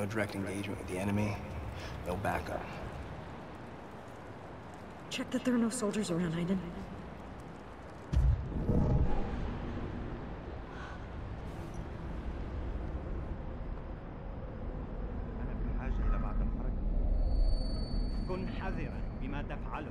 No direct engagement with the enemy. No backup. Check that there are no soldiers around, Aiden. كن حذرا بما تفعله.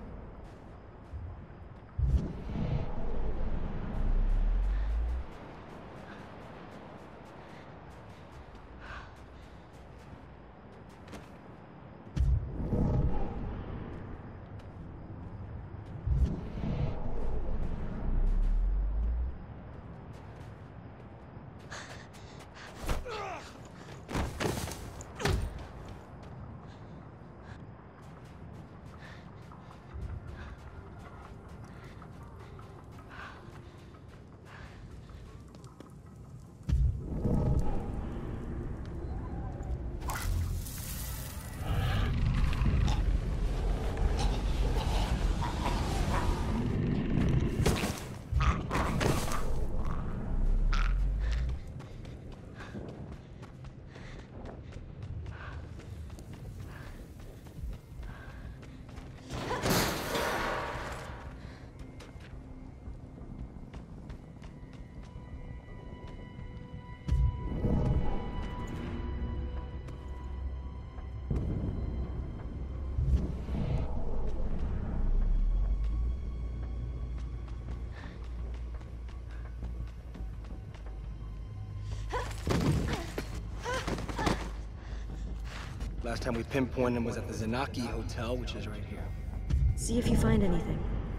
Last time we pinpointed him was at the Zanaki Hotel, which is right here. See if you find anything.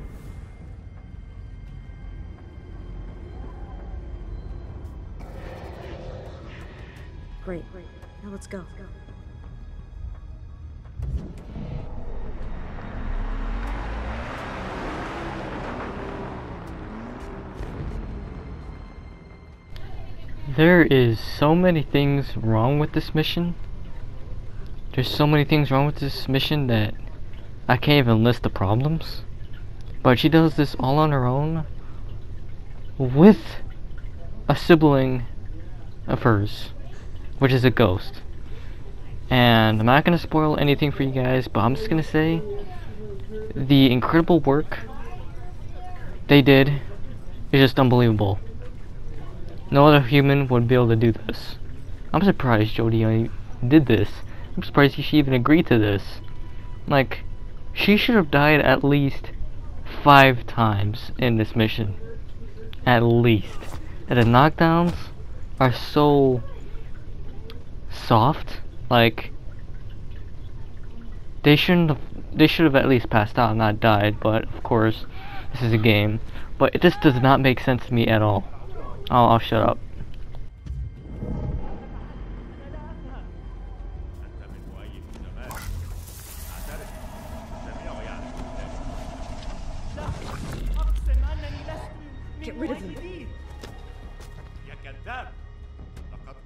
Great. Now let's go. There is so many things wrong with this mission. There's so many things wrong with this mission that I can't even list the problems. But she does this all on her own with a sibling of hers, which is a ghost. And I'm not gonna spoil anything for you guys, but I'm just gonna say the incredible work they did is just unbelievable. No other human would be able to do this. I'm surprised Jody did this. I'm surprised she even agreed to this. Like, she should have died at least 5 times in this mission. At least. And the knockdowns are so soft. Like, they should have at least passed out and not died, but of course, this is a game. But it just does not make sense to me at all. I'll shut up. Get rid of them. يا كذاب. لقد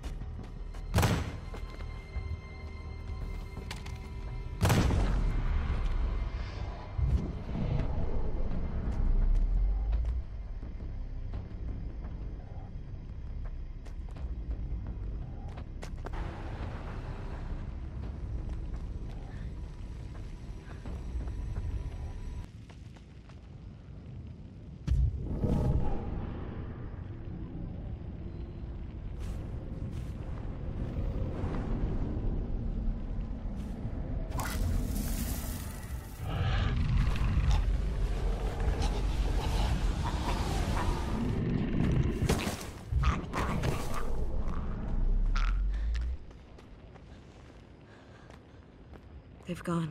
They've gone.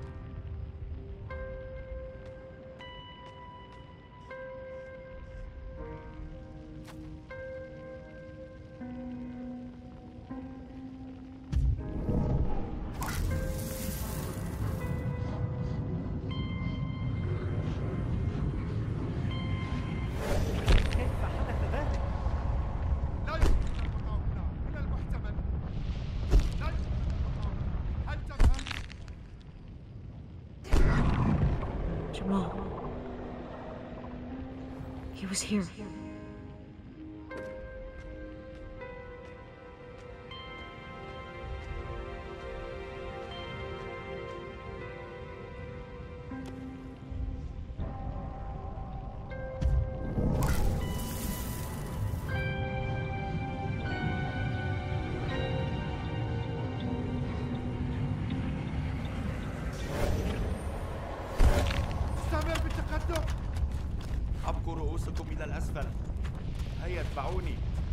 He was here. بكم إلى الأسفل. هيا اتبعوني.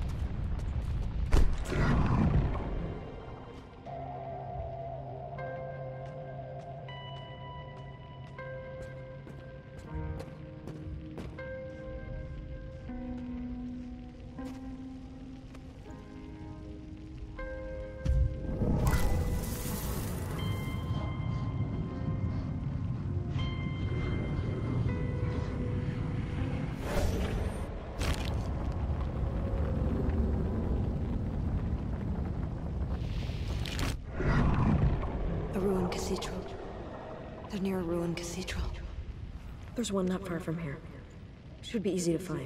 A ruined cathedral. They're near a ruined cathedral. There's one not far from here. Should be easy to find.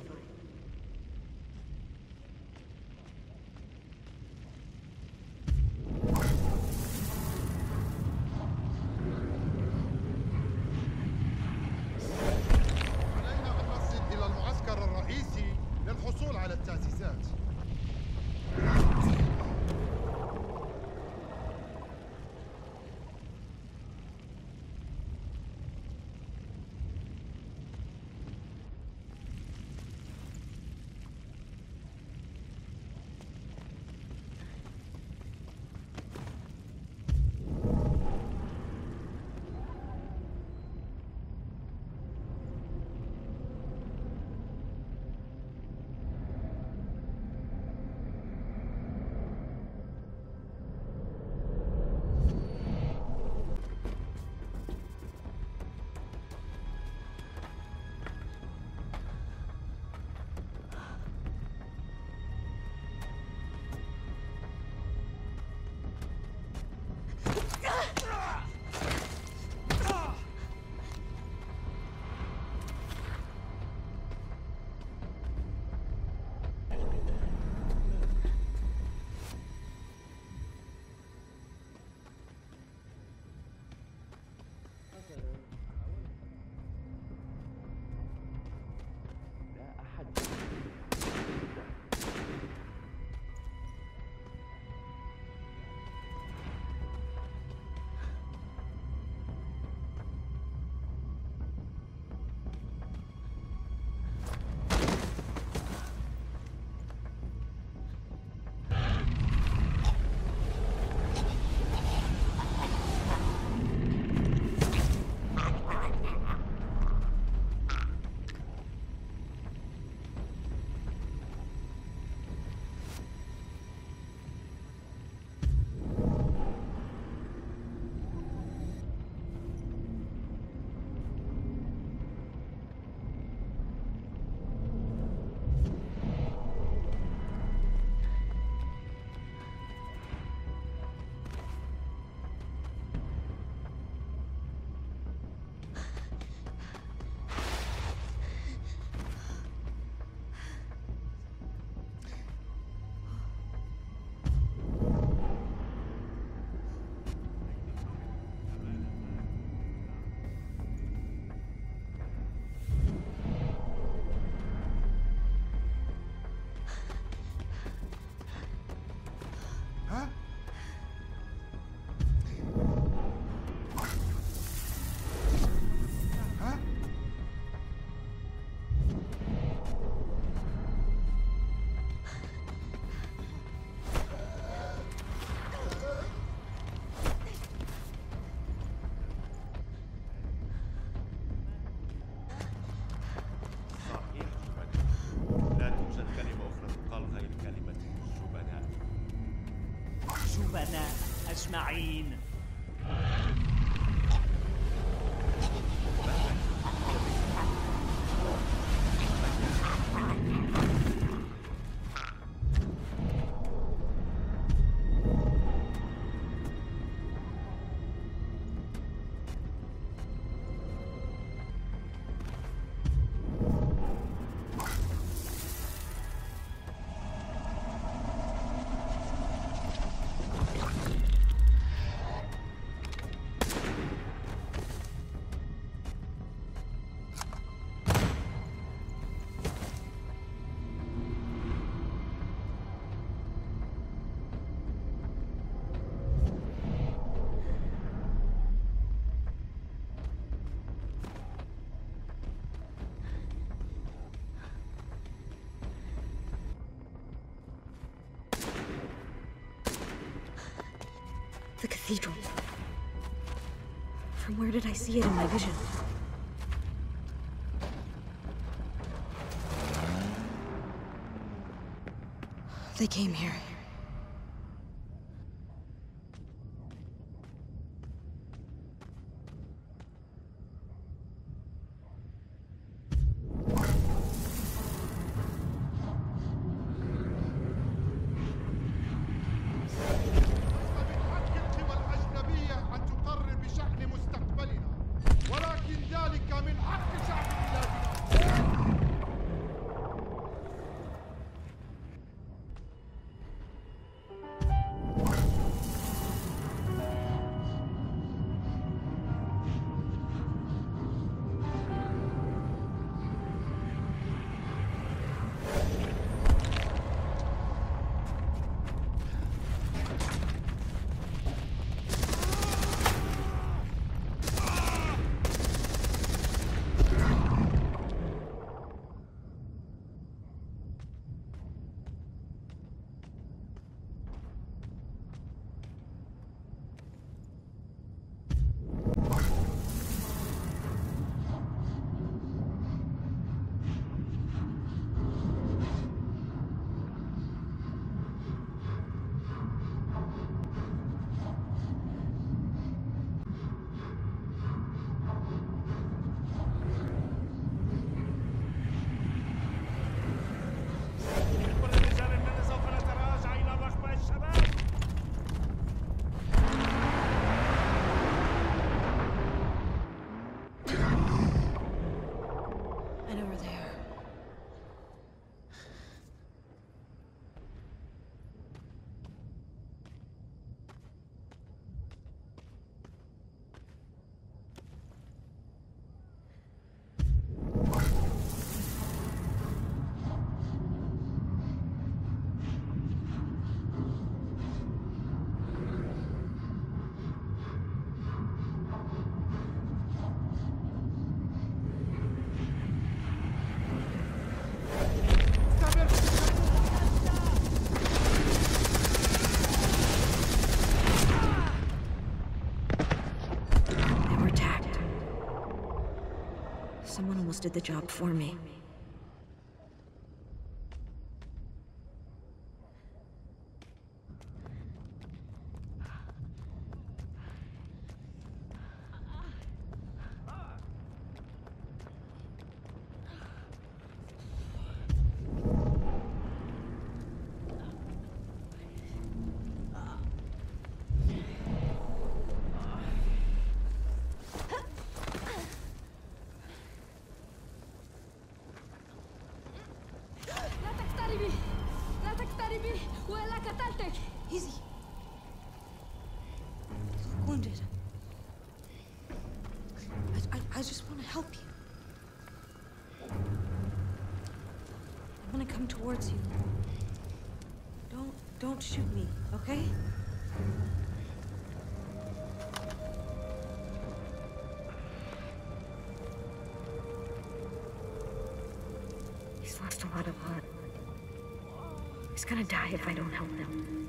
علينا أن نصل إلى المعسكر الرئيسي للحصول على التأسيسات. أجمعين. The cathedral. From where did I see it in my vision? They came here. Someone almost did the job for me. Easy. You look wounded. I just want to help you. I'm gonna come towards you. Don't shoot me, okay? He's lost a lot of blood. He's gonna die if I don't help him.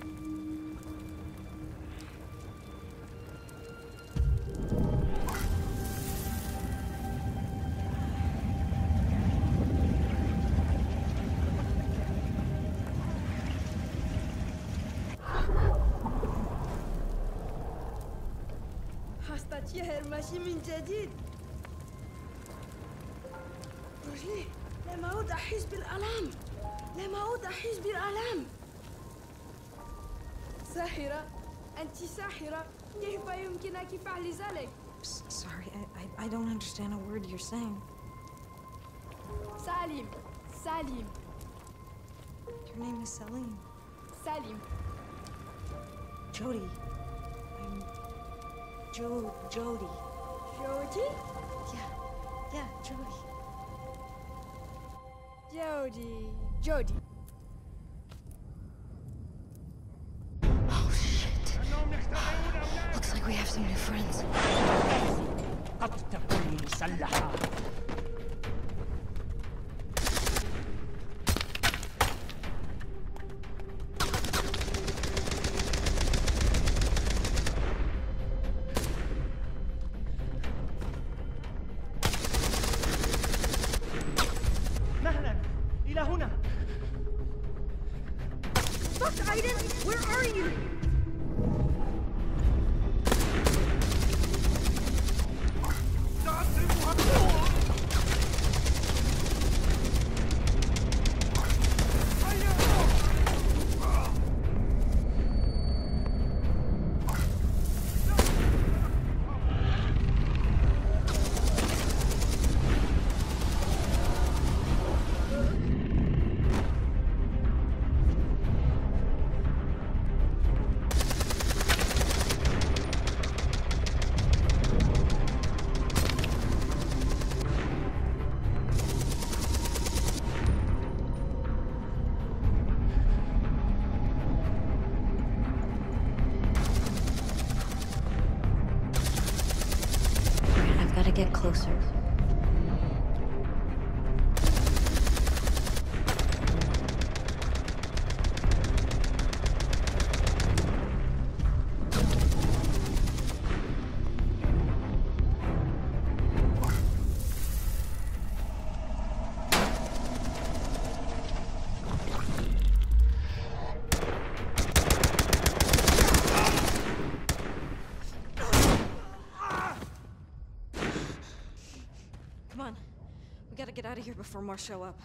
حستشهر ماشي من جديد. رجلي لم أعود أحس بالآلام. لم أعود أحس بالآلام. ساحرة، أنت ساحرة. كيف يمكنك فعل ذلك؟ Sorry, I don't understand a word you're saying. Salim. Salim. Your name is Salim. Salim. Jody. I'm Jody. Jody? Yeah, Jody. Jody. Oh shit. Looks like we have some new friends. قد تكون مسلحة. هنا. Fuck, Aiden! Where are you? Gotta get closer. Come on. We gotta get out of here before more show up.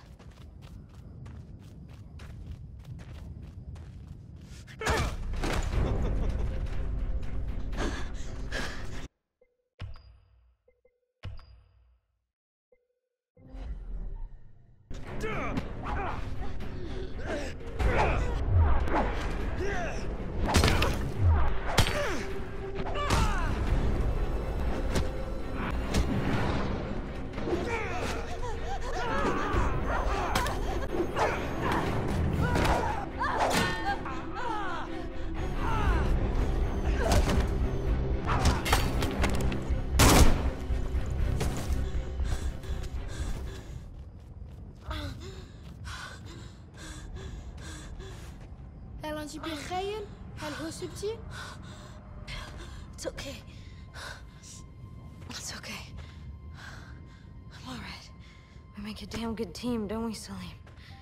أنت بخير؟ هل أصبتي؟ It's okay. It's okay. I'm all right. We make a damn good team, don't we, Salim?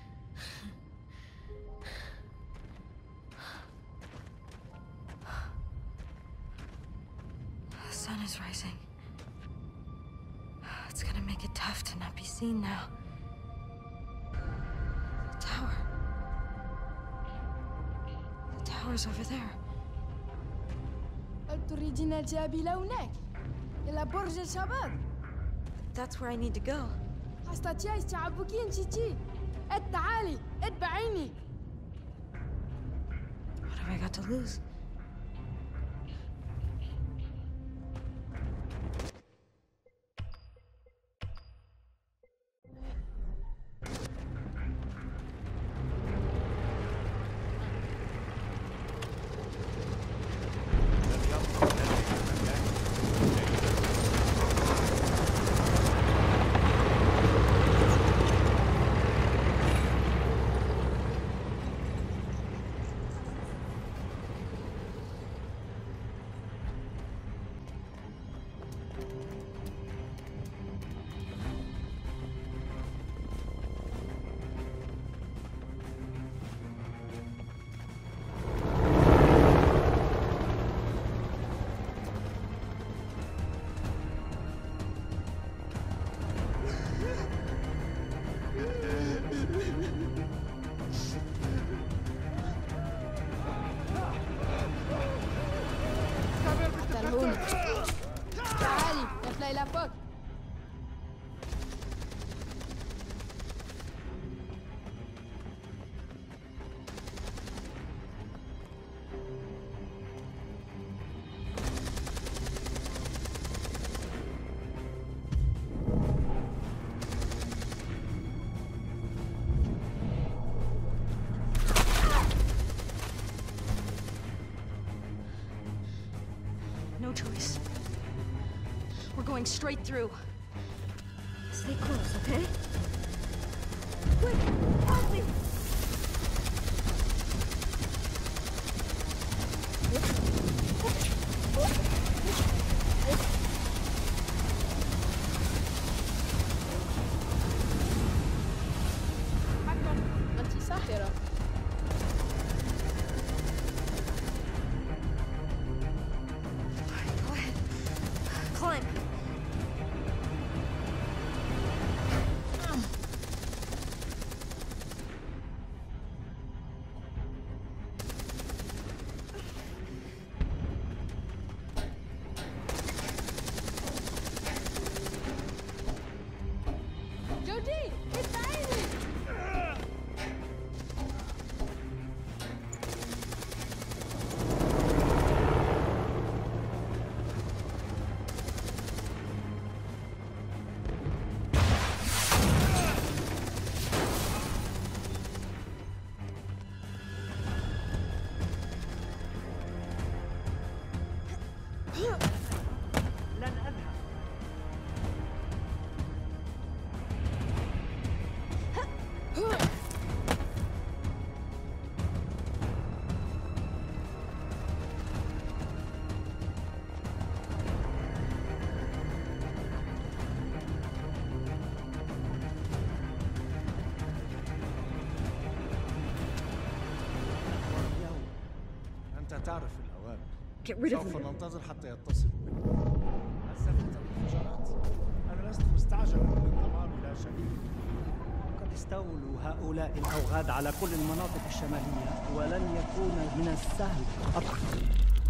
The sun is rising. It's gonna make it tough to not be seen now. The tower. The tower's over there. هل تريدين الذهاب إلى هناك؟ إلى برج الشباب؟ That's where I need to go. أستطيع استيعابك انتي. تعالي اتبعيني. What have I got to lose? تعالي نطلع إلى فوق. No choice. We're going straight through. Stay close, okay? Quick, help me! تعرف الأوامر. Get rid of سوف them. ننتظر حتى يتصلوا بنا. عزفت الانفجارات. أنا لست مستعجلا للانضمام إلى شريك. قد استولوا هؤلاء الأوغاد على كل المناطق الشمالية ولن يكون من السهل قطعا.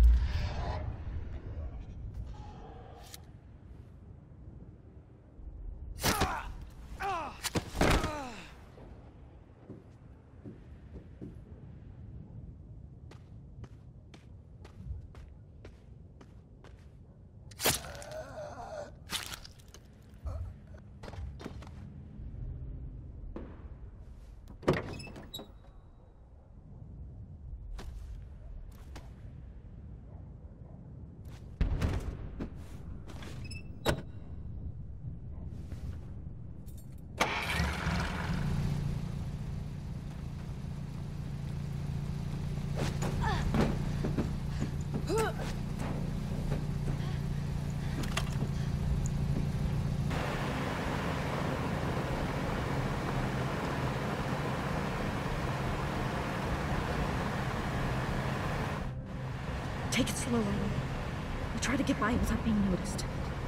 Take it slowly. We'll try to get by without being noticed.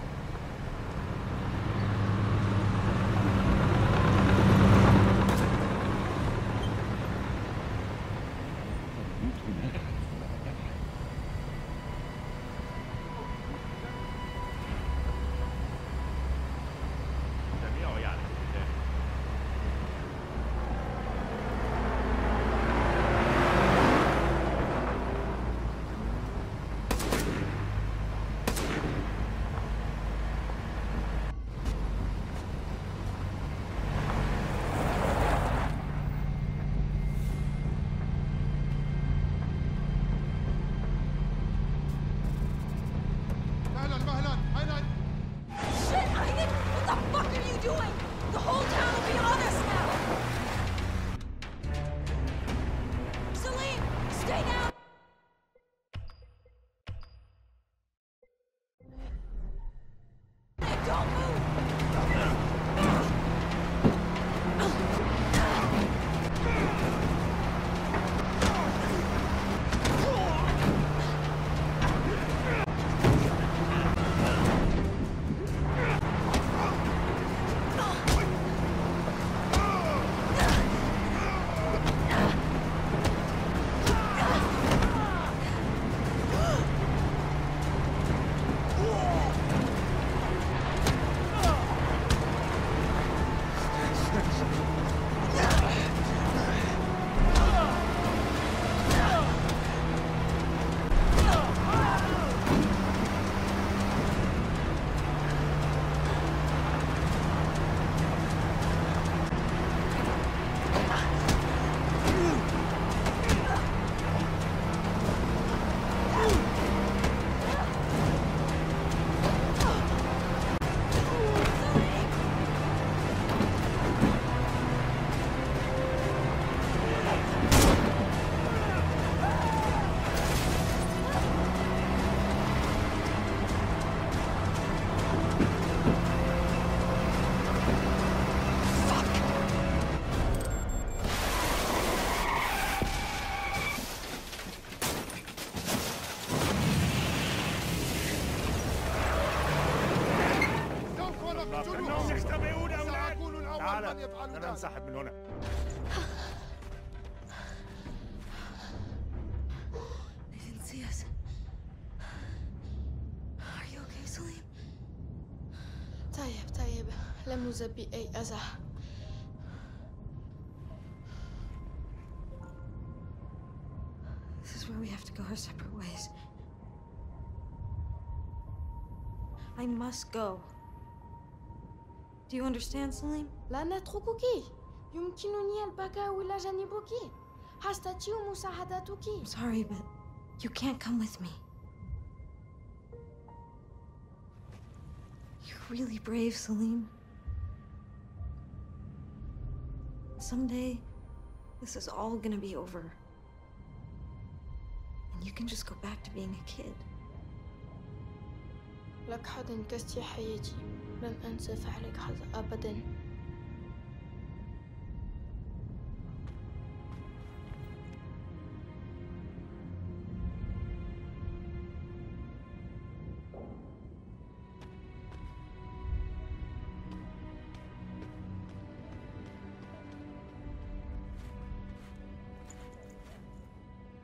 أنا أنسحب من هنا. They didn't see us. Are you okay, Salim? طيب لم يصب بي أي أذى. This is where we have to go our separate ways. I must go. Do you understand, Salim? لا نتركك. يمكنني البقاء إلى جانبك. أستطيع مساعدتك. I'm sorry, but you can't come with me. You're really brave, Salim. Someday, this is all gonna be over. And you can just go back to being a kid. لقد انقذت حياتي. لن أنسى فعلك هذا أبداً.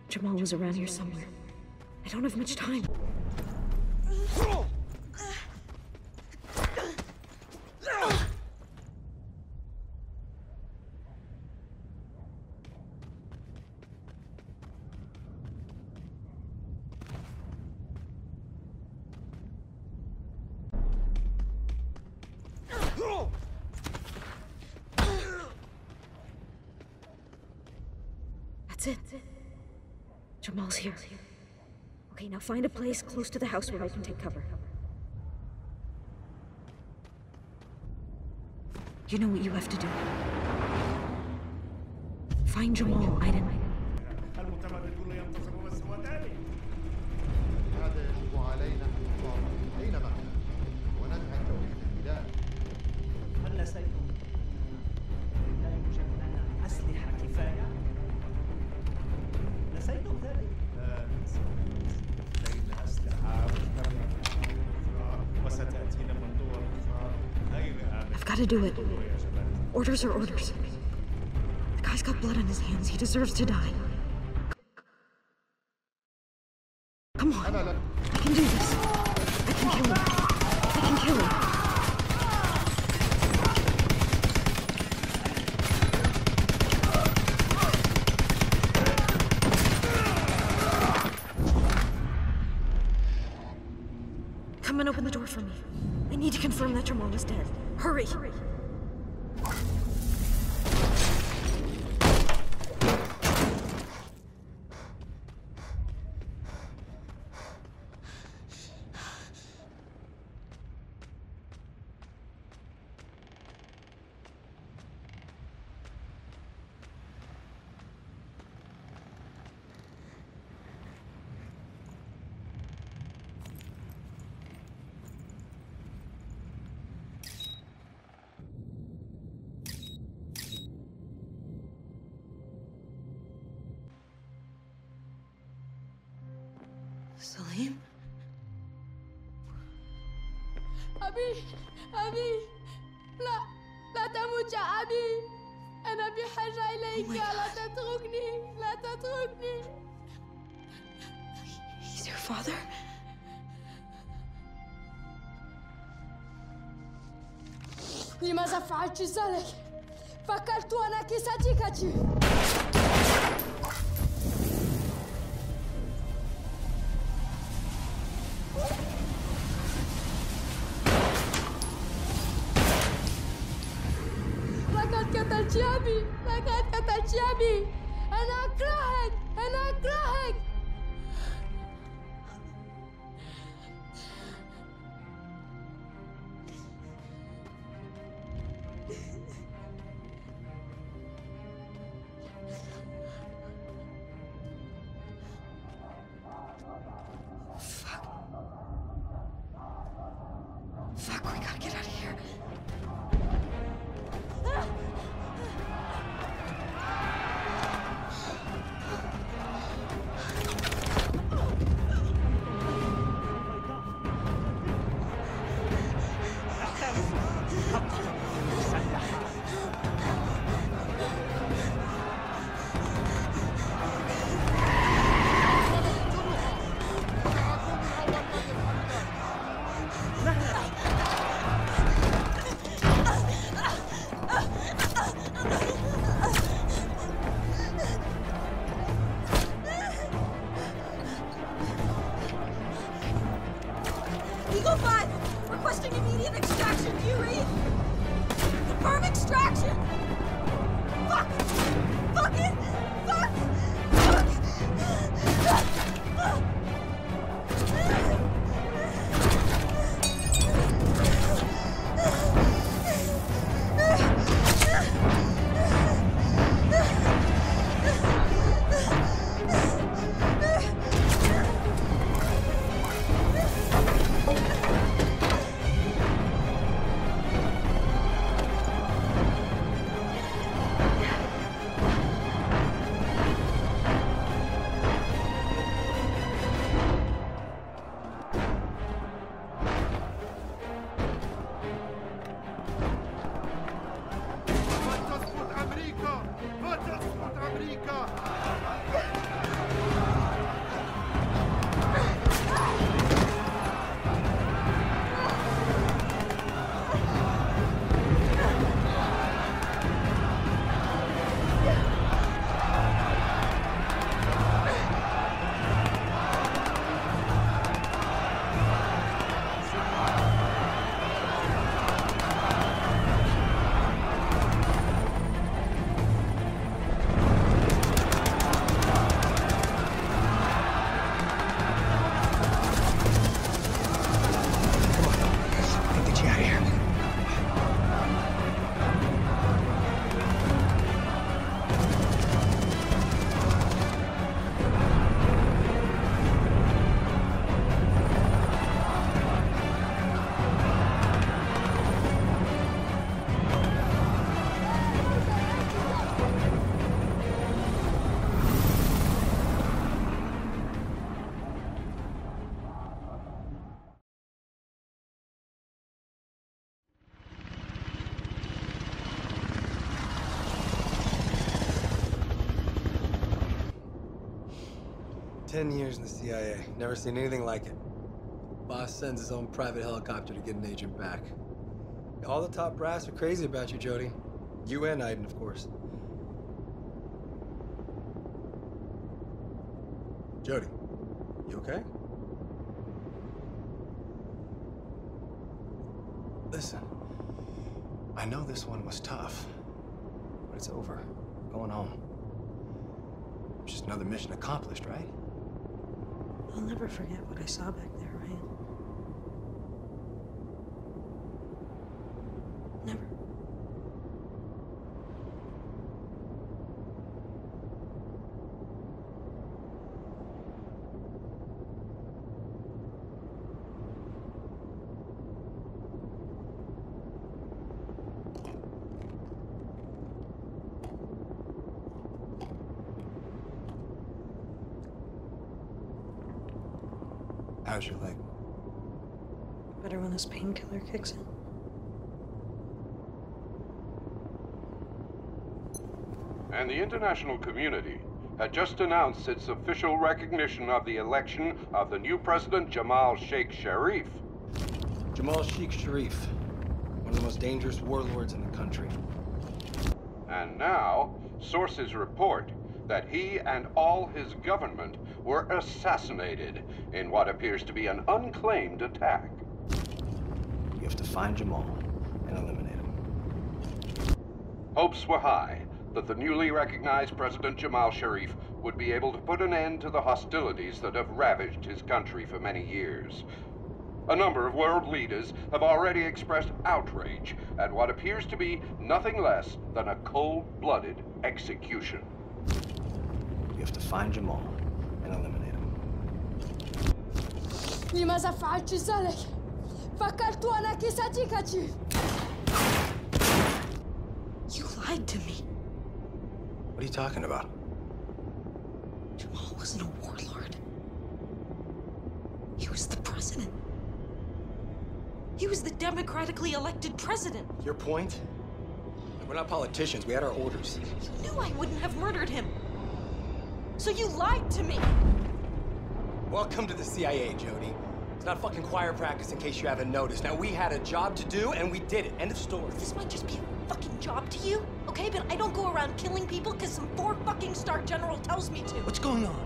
Jamal was around here somewhere. I don't have much time. That's it. Jamal's here. Okay, now find a place close to the house where I can take cover. You know what you have to do. Find Jamal, Aiden. المتمردون ينتظرون السوادان. هذا يجب علينا أن نختار أينما كان وندعك بالاحتلال. هل نسيتم؟ لا يوجد لنا أسلحة كفاية؟ نسيتم ذلك؟ لا لدينا أسلحة وستأتينا من دول أخرى غير آمنة. I've got to do it. Orders are orders. The guy's got blood on his hands. He deserves to die. Come on. I can do this. I can kill him. I can kill him. Come and open the door for me. I need to confirm that Jamal is dead. Hurry! Salim? أبي أبي لا لا تموت يا أبي أنا بحاجة إليك لا تتركني لا تتركني He's your father? لماذا فعلت ذلك؟ فكرت أنك صديقتي لقد قتلت أبي لقد قتلت أبي أنا أكرهك أنا أكرهك Fuck, we gotta get out of here. 10 years in the CIA. Never seen anything like it. Boss sends his own private helicopter to get an agent back. All the top brass are crazy about you, Jody. You and Aiden, of course. Jody, you okay? Listen, I know this one was tough, but it's over. We're going home. Just another mission accomplished, right? I'll never forget what I saw back there, Ryan. Never. How's your leg? Better when this painkiller kicks in. And the international community had just announced its official recognition of the election of the new president, Jamal Sheikh Sharif. Jamal Sheikh Sharif, one of the most dangerous warlords in the country. And now, sources report that he and all his government were assassinated in what appears to be an unclaimed attack. You have to find Jamal and eliminate him. Hopes were high that the newly recognized President Jamal Sharif would be able to put an end to the hostilities that have ravaged his country for many years. A number of world leaders have already expressed outrage at what appears to be nothing less than a cold-blooded execution. You have to find Jamal and eliminate him. لماذا فعلت ذلك؟ فكرت أنك صديقتي. You lied to me. What are you talking about? Jamal wasn't a warlord. He was the president. He was the democratically elected president. Your point? We're not politicians. We had our orders. You knew I wouldn't have murdered him. So you lied to me. Welcome to the CIA, Jody. It's not fucking choir practice in case you haven't noticed. Now, we had a job to do, and we did it. End of story. This might just be a fucking job to you, okay? But I don't go around killing people because some 4-fucking-star general tells me to. What's going on?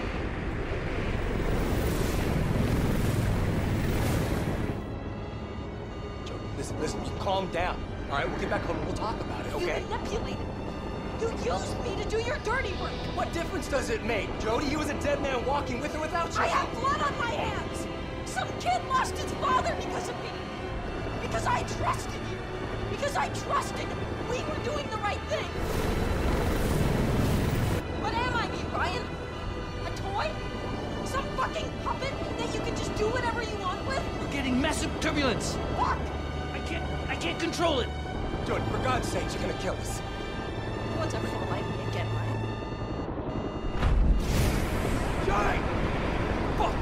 Jody, listen, you calm down. All right, we'll get back home and we'll talk about it, okay? You manipulated me. You used me to do your dirty work. What difference does it make? Jody, he was a dead man walking with or without you. I have blood on my hands. Some kid lost his father because of me. Because I trusted you. Because I trusted we were doing the right thing. What am I, Ryan? A toy? Some fucking puppet that you can just do whatever you want with? We're getting massive turbulence. Fuck! I can't control it. Jody, for God's sake, you're gonna kill us. No one's ever gonna like me again, Ryan. Jody! Fuck!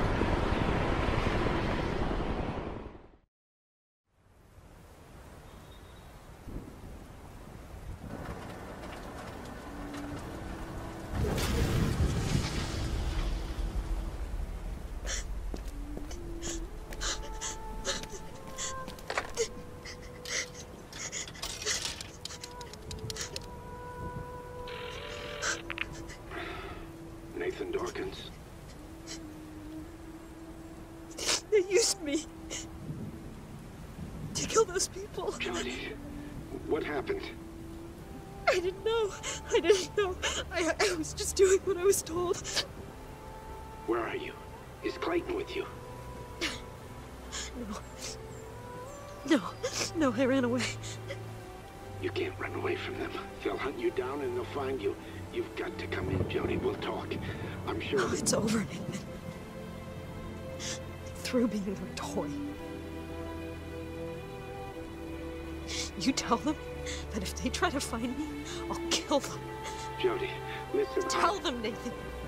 Nathan Dawkins. They used me to kill those people. Jody, what happened? I didn't know. I didn't know. I was just doing what I was told. Where are you? Is Clayton with you? No, I ran away. You can't run away from them. They'll hunt you down and they'll find you. You've got to come in, Jody. We'll talk. I'm sure Oh, it's over, Nathan. Through being their toy. You tell them that if they try to find me, I'll kill them. Jody, listen. Tell them, Nathan.